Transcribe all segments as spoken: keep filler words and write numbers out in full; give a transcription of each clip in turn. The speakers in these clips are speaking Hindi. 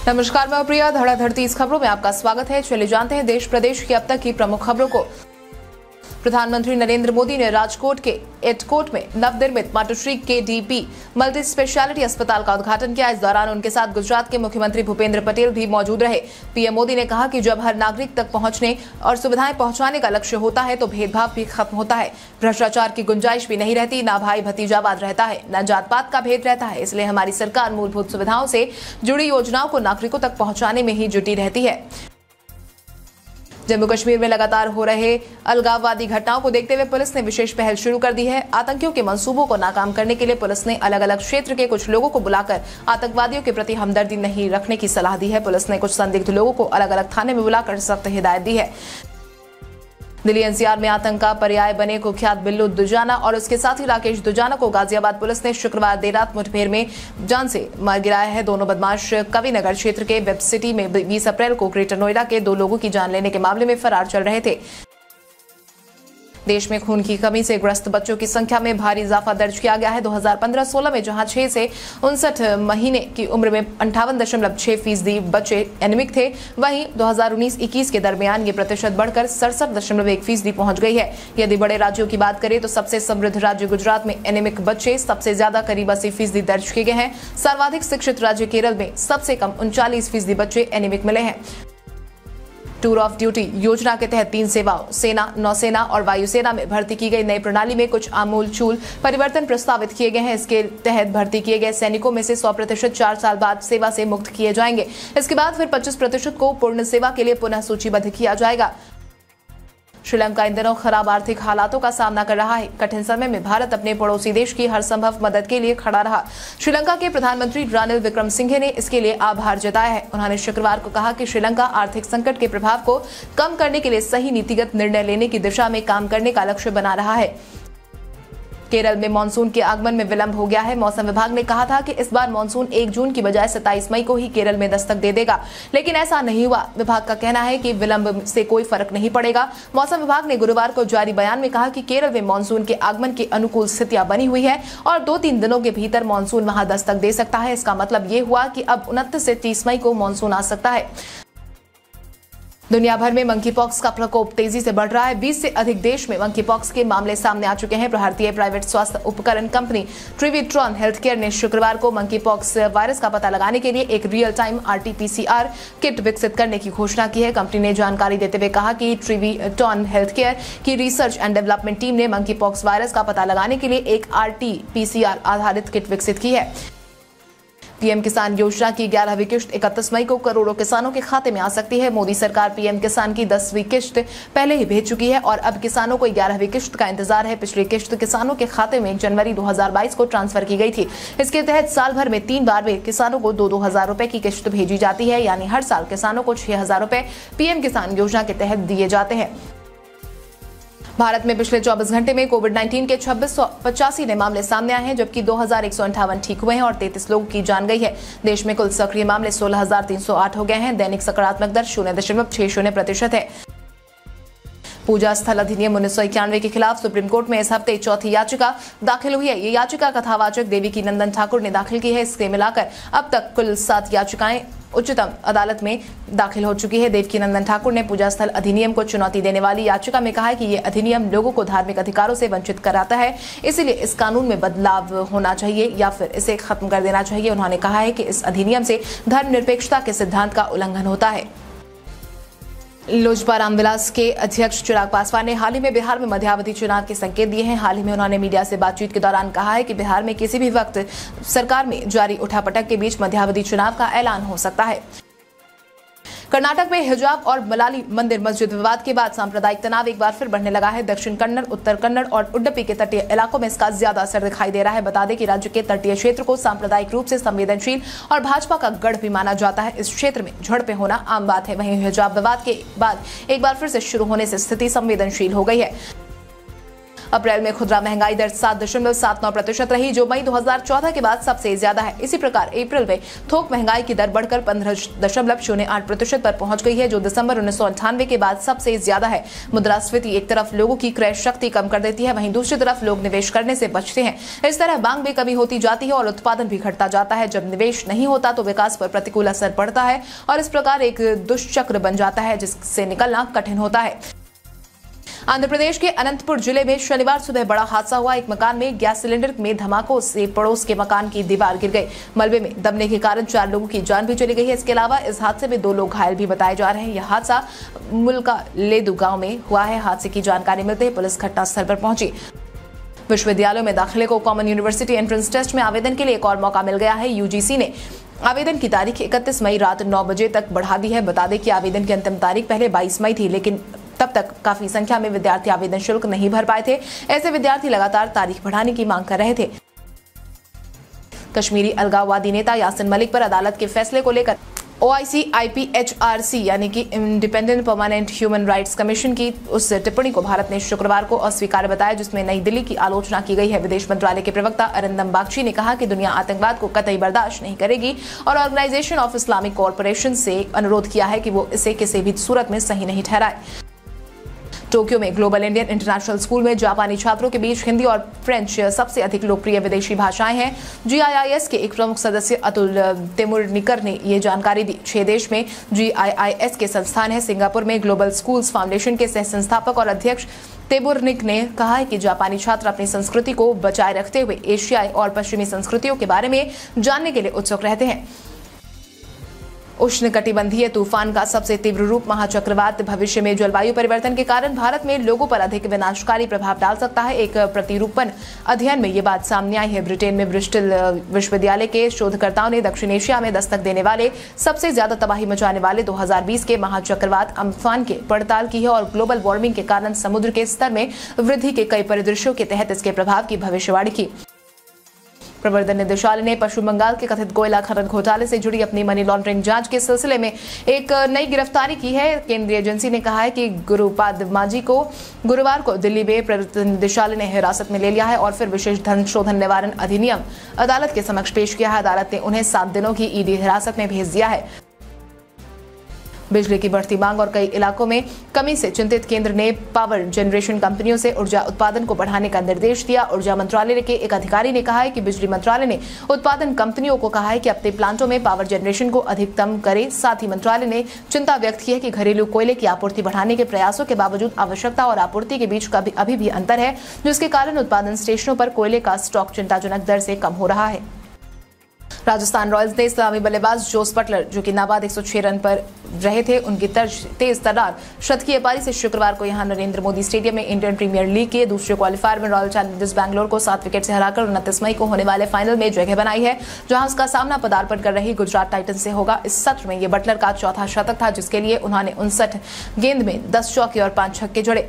नमस्कार, मैं प्रिया। धड़ाधड़ तीस खबरों में आपका स्वागत है। चलिए जानते हैं देश प्रदेश की अब तक की प्रमुख खबरों को। प्रधानमंत्री नरेंद्र मोदी ने राजकोट के एटकोट में नवनिर्मित मातोश्री के डी पी मल्टी स्पेशलिटी अस्पताल का उद्घाटन किया। इस दौरान उनके साथ गुजरात के मुख्यमंत्री भूपेंद्र पटेल भी मौजूद रहे। पीएम मोदी ने कहा कि जब हर नागरिक तक पहुंचने और सुविधाएं पहुंचाने का लक्ष्य होता है तो भेदभाव भी खत्म होता है, भ्रष्टाचार की गुंजाइश भी नहीं रहती, ना भाई भतीजावाद रहता है, न जात पात का भेद रहता है। इसलिए हमारी सरकार मूलभूत सुविधाओं से जुड़ी योजनाओं को नागरिकों तक पहुंचाने में ही जुटी रहती है। जम्मू कश्मीर में लगातार हो रहे अलगाववादी घटनाओं को देखते हुए पुलिस ने विशेष पहल शुरू कर दी है। आतंकियों के मंसूबों को नाकाम करने के लिए पुलिस ने अलग अलग क्षेत्र के कुछ लोगों को बुलाकर आतंकवादियों के प्रति हमदर्दी नहीं रखने की सलाह दी है। पुलिस ने कुछ संदिग्ध लोगों को अलग अलग थाने में बुलाकर सख्त हिदायत दी है। दिल्ली एनसीआर में आतंक का पर्याय बने कुख्यात बिल्लू दुजाना और उसके साथी राकेश दुजाना को गाजियाबाद पुलिस ने शुक्रवार देर रात मुठभेड़ में जान से मार गिराया है। दोनों बदमाश कविनगर क्षेत्र के वेब सिटी में बीस अप्रैल को ग्रेटर नोएडा के दो लोगों की जान लेने के मामले में फरार चल रहे थे। देश में खून की कमी से ग्रस्त बच्चों की संख्या में भारी इजाफा दर्ज किया गया है। दो हज़ार पंद्रह सोलह में जहां छह से उनसठ महीने की उम्र में अंठावन दशमलव छह फीसदी बच्चे एनीमिक थे, वहीं दो हज़ार उन्नीस इक्कीस के दरमियान ये प्रतिशत बढ़कर सड़सठ दशमलव एक फीसदी पहुंच गई है। यदि बड़े राज्यों की बात करें तो सबसे समृद्ध राज्य गुजरात में एनीमिक बच्चे सबसे ज्यादा करीब अस्सी फीसदी दर्ज किए गए हैं। सर्वाधिक शिक्षित राज्य केरल में सबसे कम उनचालीस फीसदी बच्चे एनीमिक मिले हैं। टूर ऑफ ड्यूटी योजना के तहत तीन सेवाओं सेना, नौसेना और वायुसेना में भर्ती की गई नई प्रणाली में कुछ आमूलचूल परिवर्तन प्रस्तावित किए गए हैं। इसके तहत भर्ती किए गए सैनिकों में से सौ प्रतिशत चार साल बाद सेवा से मुक्त किए जाएंगे। इसके बाद फिर पच्चीस प्रतिशत को पूर्ण सेवा के लिए पुनः सूचीबद्ध किया जाएगा। श्रीलंका इन दिनों खराब आर्थिक हालातों का सामना कर रहा है। कठिन समय में भारत अपने पड़ोसी देश की हर संभव मदद के लिए खड़ा रहा। श्रीलंका के प्रधानमंत्री रानिल विक्रमसिंघे ने इसके लिए आभार जताया है। उन्होंने शुक्रवार को कहा कि श्रीलंका आर्थिक संकट के प्रभाव को कम करने के लिए सही नीतिगत निर्णय लेने की दिशा में काम करने का लक्ष्य बना रहा है। केरल में मानसून के आगमन में विलंब हो गया है। मौसम विभाग ने कहा था कि इस बार मानसून एक जून की बजाय सत्ताईस मई को ही केरल में दस्तक दे देगा, लेकिन ऐसा नहीं हुआ। विभाग का कहना है कि विलंब से कोई फर्क नहीं पड़ेगा। मौसम विभाग ने गुरुवार को जारी बयान में कहा कि केरल में मानसून के आगमन की अनुकूल स्थितियां बनी हुई है और दो तीन दिनों के भीतर मानसून वहां दस्तक दे सकता है। इसका मतलब ये हुआ कि अब उनतीस से तीस मई को मानसून आ सकता है। दुनिया भर में मंकी पॉक्स का प्रकोप तेजी से बढ़ रहा है। बीस से अधिक देश में मंकी पॉक्स के मामले सामने आ चुके हैं। भारतीय प्राइवेट स्वास्थ्य उपकरण कंपनी ट्रिविट्रॉन हेल्थकेयर ने शुक्रवार को मंकी पॉक्स वायरस का पता लगाने के लिए एक real time R T P C R kit विकसित करने की घोषणा की है। कंपनी ने जानकारी देते हुए कहा कि ट्रिविट्रॉन हेल्थकेयर की रिसर्च एंड डेवलपमेंट टीम ने मंकी पॉक्स वायरस का पता लगाने के लिए एक R T P C R आधारित किट विकसित की है। पीएम किसान योजना की ग्यारहवीं किश्त इकतीस मई को करोड़ों किसानों के खाते में आ सकती है। मोदी सरकार पीएम किसान की दसवीं किश्त पहले ही भेज चुकी है और अब किसानों को ग्यारहवीं किश्त का इंतजार है। पिछली किश्त किसानों के खाते में जनवरी दो हज़ार बाईस को ट्रांसफर की गई थी। इसके तहत साल भर में तीन बार में किसानों को दो दो हजार रुपए की किश्त भेजी जाती है, यानी हर साल किसानों को छह हजार रुपए पीएम किसान योजना के तहत दिए जाते हैं। भारत में पिछले चौबीस घंटे में कोविड उन्नीस के छब्बीस सौ पचासी नए मामले सामने आए हैं, जबकि दो हज़ार एक सौ अंठावन ठीक हुए हैं और तैंतीस लोगों की जान गई है। देश में कुल सक्रिय मामले सोलह हज़ार तीन सौ आठ हो गए हैं। दैनिक सकारात्मक दर शून्य दशमलव छह शून्य प्रतिशत है। पूजा स्थल अधिनियम उन्नीस सौ इक्यानवे के खिलाफ सुप्रीम कोर्ट में इस हफ्ते चौथी याचिका दाखिल हुई है। ये याचिका कथावाचक देवी की नंदन ठाकुर ने दाखिल की है। इससे मिलाकर अब तक कुल सात याचिकाएं उच्चतम अदालत में दाखिल हो चुकी है। देवकी नंदन ठाकुर ने पूजा स्थल अधिनियम को चुनौती देने वाली याचिका में कहा है कि ये अधिनियम लोगों को धार्मिक अधिकारों से वंचित कराता है, इसलिए इस कानून में बदलाव होना चाहिए या फिर इसे खत्म कर देना चाहिए। उन्होंने कहा है कि इस अधिनियम से धर्मनिरपेक्षता के सिद्धांत का उल्लंघन होता है। लोजपा रामविलास के अध्यक्ष चिराग पासवान ने हाल ही में बिहार में मध्यावधि चुनाव के संकेत दिए हैं। हाल ही में उन्होंने मीडिया से बातचीत के दौरान कहा है कि बिहार में किसी भी वक्त सरकार में जारी उठापटक के बीच मध्यावधि चुनाव का ऐलान हो सकता है। कर्नाटक में हिजाब और मलाली मंदिर मस्जिद विवाद के बाद सांप्रदायिक तनाव एक बार फिर बढ़ने लगा है। दक्षिण कन्नड़, उत्तर कन्नड़ और उडुपी के तटीय इलाकों में इसका ज्यादा असर दिखाई दे रहा है। बता दें कि राज्य के तटीय क्षेत्र को सांप्रदायिक रूप से संवेदनशील और भाजपा का गढ़ भी माना जाता है। इस क्षेत्र में झड़पें होना आम बात है। वहीं हिजाब विवाद के बाद एक बार फिर से शुरू होने से स्थिति संवेदनशील हो गई है। अप्रैल में खुदरा महंगाई दर सात दशमलव सात नौ प्रतिशत रही, जो मई दो हज़ार चौदह के बाद सबसे ज्यादा है। इसी प्रकार अप्रैल में थोक महंगाई की दर बढ़कर पंद्रह दशमलव शून्य आठ प्रतिशत पर पहुंच गई है, जो दिसंबर उन्नीस सौ अंठानवे के बाद सबसे ज्यादा है। मुद्रास्फीति एक तरफ लोगों की क्रय शक्ति कम कर देती है, वहीं दूसरी तरफ लोग निवेश करने से बचते हैं। इस तरह मांग में कमी होती जाती है और उत्पादन भी घटता जाता है। जब निवेश नहीं होता तो विकास पर प्रतिकूल असर पड़ता है और इस प्रकार एक दुष्चक्र बन जाता है जिससे निकलना कठिन होता है। आंध्र प्रदेश के अनंतपुर जिले में शनिवार सुबह बड़ा हादसा हुआ। एक मकान में गैस सिलेंडर में धमाकों से पड़ोस के मकान की दीवार गिर गई। मलबे में दबने के कारण चार लोगों की जान भी चली गई है। इसके अलावा इस हादसे में दो लोग घायल भी बताए जा रहे हैं। यह हादसा मुल्का लेदू गांव में हुआ है। हादसे की जानकारी मिलते ही पुलिस घटनास्थल पर पहुंची। विश्वविद्यालयों में दाखिले को कॉमन यूनिवर्सिटी एंट्रेंस टेस्ट में आवेदन के लिए एक और मौका मिल गया है। यूजीसी ने आवेदन की तारीख इकतीस मई रात नौ बजे तक बढ़ा दी है। बता दें कि आवेदन की अंतिम तारीख पहले बाईस मई थी, लेकिन तब तक काफी संख्या में विद्यार्थी आवेदन शुल्क नहीं भर पाए थे। ऐसे विद्यार्थी लगातार तारीख बढ़ाने की मांग कर रहे थे। कश्मीरी अलगाववादी नेता यासिन मलिक पर अदालत के फैसले को लेकर ओआईसी आईपीएचआरसी यानी कि independent permanent human rights commission की उस टिप्पणी को भारत ने शुक्रवार को अस्वीकार बताया जिसमें नई दिल्ली की आलोचना की गई है। विदेश मंत्रालय के प्रवक्ता अरिंदम बागची ने कहा कि दुनिया आतंकवाद को कतई बर्दाश्त नहीं करेगी और ऑर्गेनाइजेशन ऑफ इस्लामिक कॉरपोरेशन से अनुरोध किया है कि वो इसे किसी भी सूरत में सही नहीं ठहराए। टोक्यो में ग्लोबल इंडियन इंटरनेशनल स्कूल में जापानी छात्रों के बीच हिंदी और फ्रेंच सबसे अधिक लोकप्रिय विदेशी भाषाएं हैं। जीआईआईएस के एक प्रमुख सदस्य अतुल तेमुरनिकर ने ये जानकारी दी। छह देश में जीआईआईएस के संस्थान है। सिंगापुर में ग्लोबल स्कूल्स फाउंडेशन के सह संस्थापक और अध्यक्ष तेमुरनिक ने कहा है कि जापानी छात्र अपनी संस्कृति को बचाए रखते हुए एशियाई और पश्चिमी संस्कृतियों के बारे में जानने के लिए उत्सुक रहते हैं। उष्णकटिबंधीय तूफान का सबसे तीव्र रूप महाचक्रवात भविष्य में जलवायु परिवर्तन के कारण भारत में लोगों पर अधिक विनाशकारी प्रभाव डाल सकता है। एक प्रतिरूपण अध्ययन में ये बात सामने आई है। ब्रिटेन में ब्रिस्टल विश्वविद्यालय के शोधकर्ताओं ने दक्षिण एशिया में दस्तक देने वाले सबसे ज्यादा तबाही मचाने वाले दो हज़ार बीस के महाचक्रवात अम्फान के पड़ताल की है और ग्लोबल वार्मिंग के कारण समुद्र के स्तर में वृद्धि के कई परिदृश्यों के तहत इसके प्रभाव की भविष्यवाणी की। प्रवर्तन निदेशालय ने पश्चिम बंगाल के कथित कोयला खनन घोटाले से जुड़ी अपनी मनी लॉन्ड्रिंग जांच के सिलसिले में एक नई गिरफ्तारी की है। केंद्रीय एजेंसी ने कहा है कि गुरुपाद मांझी को गुरुवार को दिल्ली में प्रवर्तन निदेशालय ने हिरासत में ले लिया है और फिर विशेष धन शोधन निवारण अधिनियम अदालत के समक्ष पेश किया है। अदालत ने उन्हें सात दिनों की ईडी हिरासत में भेज दिया है। बिजली की बढ़ती मांग और कई इलाकों में कमी से चिंतित केंद्र ने पावर जनरेशन कंपनियों से ऊर्जा उत्पादन को बढ़ाने का निर्देश दिया। ऊर्जा मंत्रालय के एक अधिकारी ने कहा है कि बिजली मंत्रालय ने उत्पादन कंपनियों को कहा है कि अपने प्लांटों में पावर जनरेशन को अधिकतम करे। साथ ही मंत्रालय ने चिंता व्यक्त की है कि घरेलू कोयले की आपूर्ति बढ़ाने के प्रयासों के बावजूद आवश्यकता और आपूर्ति के बीच का अभी भी अंतर है, जिसके कारण उत्पादन स्टेशनों पर कोयले का स्टॉक चिंताजनक दर से कम हो रहा है। राजस्थान रॉयल्स ने इस्लामी बल्लेबाज जोस बटलर, जो कि नाबाद एक सौ छह रन पर रहे थे, उनकी तेज तर्रार शतकीय पारी से शुक्रवार को यहां नरेंद्र मोदी स्टेडियम में इंडियन प्रीमियर लीग के दूसरे क्वालिफायर में रॉयल चैलेंजर्स बैंगलोर को सात विकेट से हराकर उनतीस मई को होने वाले फाइनल में जगह बनाई है, जहां उसका सामना पदार्पण कर रही गुजरात टाइटंस से होगा। इस सत्र में ये बटलर का चौथा शतक था, जिसके लिए उन्होंने उनसठ गेंद में दस चौके और पांच छक्के जड़े।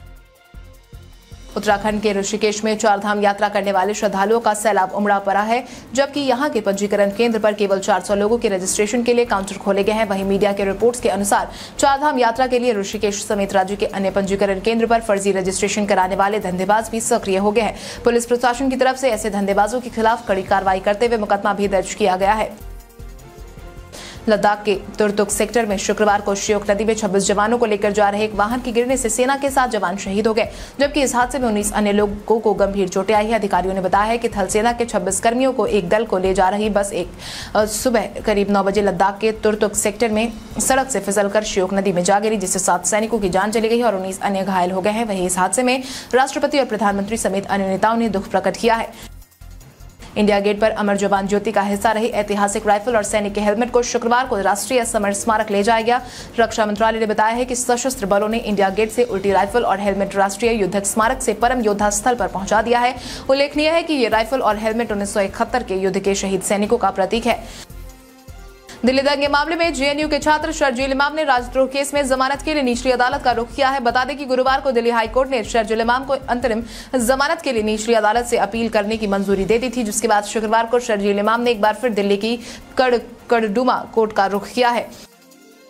उत्तराखंड के ऋषिकेश में चारधाम यात्रा करने वाले श्रद्धालुओं का सैलाब उमड़ा पड़ा है, जबकि यहां के पंजीकरण केंद्र पर केवल चार सौ लोगों के रजिस्ट्रेशन के लिए काउंटर खोले गए हैं। वहीं मीडिया के रिपोर्ट्स के अनुसार चारधाम यात्रा के लिए ऋषिकेश समेत राज्य के अन्य पंजीकरण केंद्र पर फर्जी रजिस्ट्रेशन कराने वाले धंधेबाज भी सक्रिय हो गए हैं। पुलिस प्रशासन की तरफ से ऐसे धंधेबाजों के खिलाफ कड़ी कार्रवाई करते हुए मुकदमा भी दर्ज किया गया है। लद्दाख के तुर्तुक सेक्टर में शुक्रवार को श्योक नदी में छब्बीस जवानों को लेकर जा रहे एक वाहन की गिरने से सेना के सात जवान शहीद हो गए, जबकि इस हादसे में उन्नीस अन्य लोगों को गंभीर चोटें आई है। अधिकारियों ने बताया है कि थल सेना के छब्बीस कर्मियों को एक दल को ले जा रही बस एक सुबह करीब नौ बजे लद्दाख के तुर्तुक सेक्टर में सड़क से फिसलकर श्योक नदी में जा गिरी, जिससे सात सैनिकों की जान चली गई और उन्नीस अन्य घायल हो गए हैं। वहीं इस हादसे में राष्ट्रपति और प्रधानमंत्री समेत अन्य नेताओं ने दुख प्रकट किया है। इंडिया गेट पर अमर जवान ज्योति का हिस्सा रही ऐतिहासिक राइफल और सैनिक के हेलमेट को शुक्रवार को राष्ट्रीय समर स्मारक ले जाया गया। रक्षा मंत्रालय ने बताया है कि सशस्त्र बलों ने इंडिया गेट से उल्टी राइफल और हेलमेट राष्ट्रीय युद्धक स्मारक से परम योद्धा स्थल पर पहुंचा दिया है। उल्लेखनीय है कि ये राइफल और हेलमेट उन्नीस सौ इकहत्तर के युद्ध के शहीद सैनिकों का प्रतीक है। दिल्ली दंगे मामले में जेएनयू के छात्र शर्जील इमाम ने राजद्रोह केस में जमानत के लिए निचली अदालत का रुख किया है। बता दें कि गुरुवार को दिल्ली हाईकोर्ट ने शर्जील इमाम को अंतरिम जमानत के लिए निचली अदालत से अपील करने की मंजूरी दे दी थी, जिसके बाद शुक्रवार को शर्जील इमाम ने एक बार फिर दिल्ली की कड़ कड़डुमा कोर्ट का रुख किया है।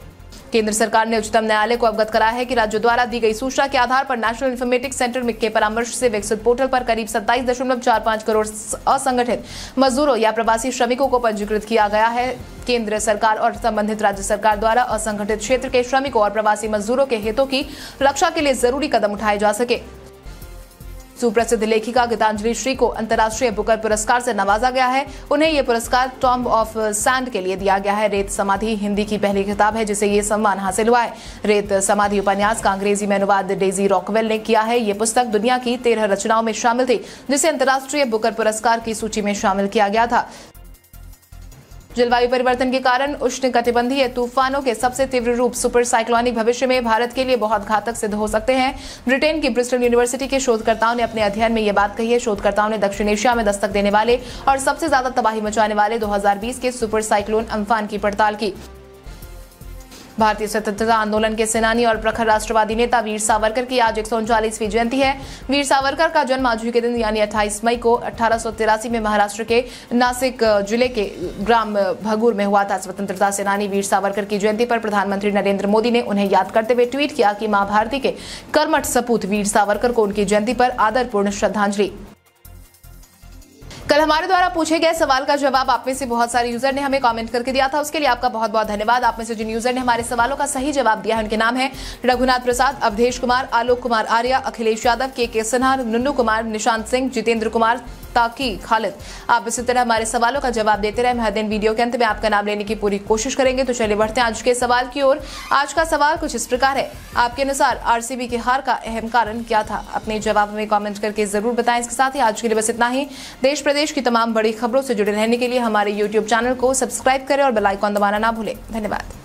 केंद्र सरकार ने उच्चतम न्यायालय को अवगत कराया है कि राज्यों द्वारा दी गई सूचना के आधार पर नेशनल इन्फॉर्मेटिक्स सेंटर के परामर्श से विकसित पोर्टल पर करीब सत्ताईस दशमलव चार पाँच करोड़ असंगठित मजदूरों या प्रवासी श्रमिकों को पंजीकृत किया गया है। केंद्र सरकार और संबंधित राज्य सरकार द्वारा असंगठित क्षेत्र के श्रमिकों और प्रवासी मजदूरों के हितों की रक्षा के लिए जरूरी कदम उठाए जा सके। सुप्रसिद्ध लेखिका गीतांजलि श्री को अंतर्राष्ट्रीय बुकर पुरस्कार से नवाजा गया है। उन्हें यह पुरस्कार टॉम्ब ऑफ सैंड के लिए दिया गया है। रेत समाधि हिंदी की पहली किताब है जिसे ये सम्मान हासिल हुआ है। रेत समाधि उपन्यास का अंग्रेजी में अनुवाद डेजी रॉकवेल ने किया है। ये पुस्तक दुनिया की तेरह रचनाओं में शामिल थी जिसे अंतर्राष्ट्रीय बुकर पुरस्कार की सूची में शामिल किया गया था। जलवायु परिवर्तन के कारण उष्णकटिबंधीय तूफानों के सबसे तीव्र रूप सुपर साइक्लोनिक भविष्य में भारत के लिए बहुत घातक सिद्ध हो सकते हैं। ब्रिटेन की ब्रिस्टल यूनिवर्सिटी के शोधकर्ताओं ने अपने अध्ययन में यह बात कही है। शोधकर्ताओं ने दक्षिण एशिया में दस्तक देने वाले और सबसे ज्यादा तबाही मचाने वाले दो हज़ार बीस के सुपर साइक्लोन अम्फान की पड़ताल की। भारतीय स्वतंत्रता आंदोलन के सेनानी और प्रखर राष्ट्रवादी नेता वीर सावरकर की आज एक सौ उनचालीसवीं जयंती है। वीर सावरकर का जन्म आज ही के दिन यानी अट्ठाईस मई को अठारह सौ तिरासी में महाराष्ट्र के नासिक जिले के ग्राम भगूर में हुआ था। स्वतंत्रता सेनानी वीर सावरकर की जयंती पर प्रधानमंत्री नरेंद्र मोदी ने उन्हें याद करते हुए ट्वीट किया कि मां भारती के कर्मठ सपूत वीर सावरकर को उनकी जयंती पर आदरपूर्ण श्रद्धांजलि। कल हमारे द्वारा पूछे गए सवाल का जवाब आप में से बहुत सारे यूजर ने हमें कमेंट करके दिया था, उसके लिए आपका बहुत बहुत धन्यवाद। आप में से जिन यूजर ने हमारे सवालों का सही जवाब दिया है उनके नाम है रघुनाथ प्रसाद, अवधेश कुमार, आलोक कुमार आर्या, अखिलेश यादव, के के सिन्हा, नुन्नू कुमार, निशांत सिंह, जितेंद्र कुमार, ताकि खालिद। आप इसी तरह हमारे सवालों का जवाब देते रहे। हर दिन वीडियो के अंत में आपका नाम लेने की पूरी कोशिश करेंगे। तो चलिए बढ़ते हैं आज के सवाल की ओर। आज का सवाल कुछ इस प्रकार है, आपके अनुसार आरसीबी की हार का अहम कारण क्या था? अपने जवाब में कमेंट करके जरूर बताएं। इसके साथ ही आज के लिए बस इतना ही। देश प्रदेश की तमाम बड़ी खबरों से जुड़े रहने के लिए हमारे यूट्यूब चैनल को सब्सक्राइब करें और बेल आइकॉन दबाना ना भूलें। धन्यवाद।